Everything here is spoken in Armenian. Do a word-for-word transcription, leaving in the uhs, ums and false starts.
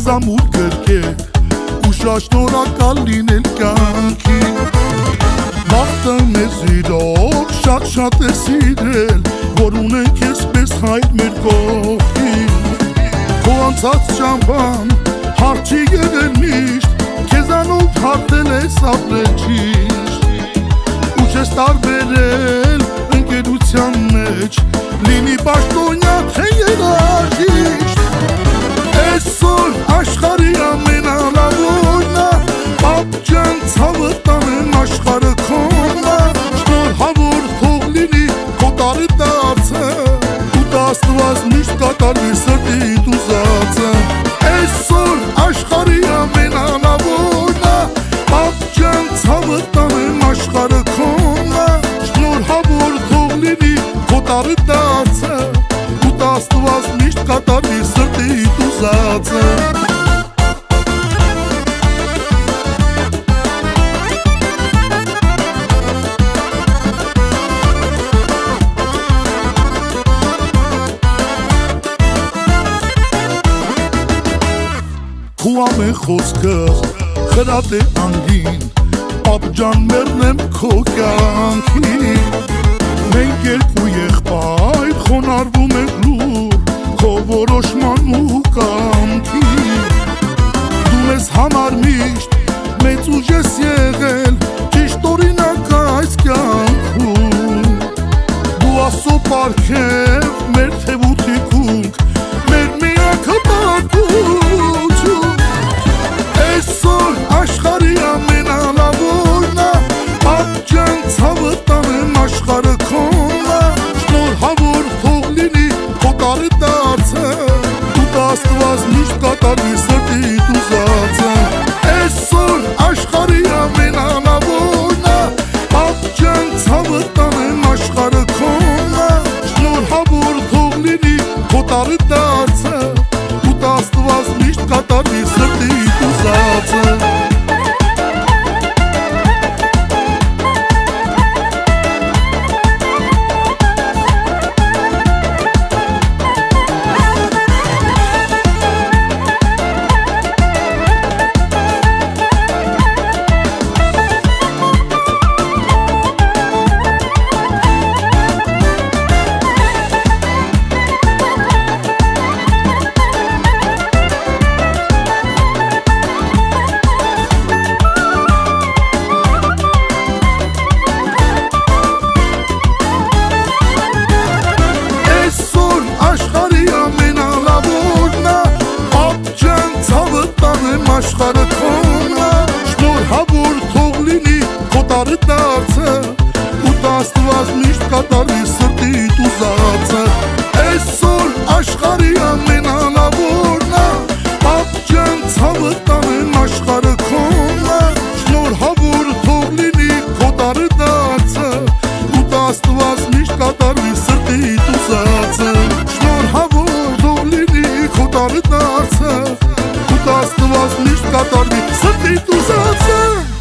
քեզ ամուր գրկեք ու շատ շնորհակալ լինել կյանքին Բախտը մեզ իրոք շատ-շատ է սիրել որ ունենք այսպես հայր մեր կողքին Քո անցած ճամփան հարթ չի եղել միշտ Քեզանով հարթել ես ապրել ճիշտ Ու չես տարբերել ընկերության մեջ Լինի պաշտոնյա թե երաժիշտ Այսօր աշխարհի ամենալավոյն է Պապ ջան ցավը տանեմ աշխարհը քոնն է Շնորհավոր թող լինի քո տարի դարձը Ու դա Աստված միշտ կատարի սրտիդ ուզածը Այսօր աշխարհի ամենալավոյն է Պապ ջան ցավը տանեմ աշխարհը քոնն է Շնորհավոր թող լինի քո տարի դարձը Ու դա Աստված միշտ կատարի սրտիդ ուզածը Քու ամեն խոսքը խրատ է անգին Պապ ջան մեռնեմ քո կյանքին Մենք երկու եղբայր խոնարհվում ենք լուր Քո որոշման ու կամքին Դու մեզ համար միշտ մեծ ուժ ես եղել Ճիշտ օրինակ այս կյանքում Դու Աստծո պարգև մեր թևութիկունք Մեր միակ հպատություն Այսօր աշխարհի ամենալավոյն է Պապ ջան ցավը տանեմ աշխարհը քոնն է Շնորհավոր թող լինի քո տարի դարձը Ու դա Աստված միշտ կատարի սրտիդ ուզածը Այսօր աշխարհի ամենալավոյն է Պապ ջան ցավը տանեմ աշխարհը քոնն է Շնորհավոր թող լինի քո տարի դարձը Ու դա Աստված միշտ կատարի սրտիդ ուզածը Աշխարհը քոնն է, շնորհավոր թող լինի քո տարի դարձը Ու դա Աստված միշտ կատարի սրտիդ ուզածը Այսօր աշխարհի ամենալավոյն է Պապ ջան ցավը տանեմ աշխարհը քոնն է Շնորհավոր թող լինի քո տարի դարձը Ու դա Աստված միշտ կատարի սրտիդ ուզածը Շնորհավոր թող լինի քո տարի դարձը Աստված միշտ կատարվի սրտիդ ուզածը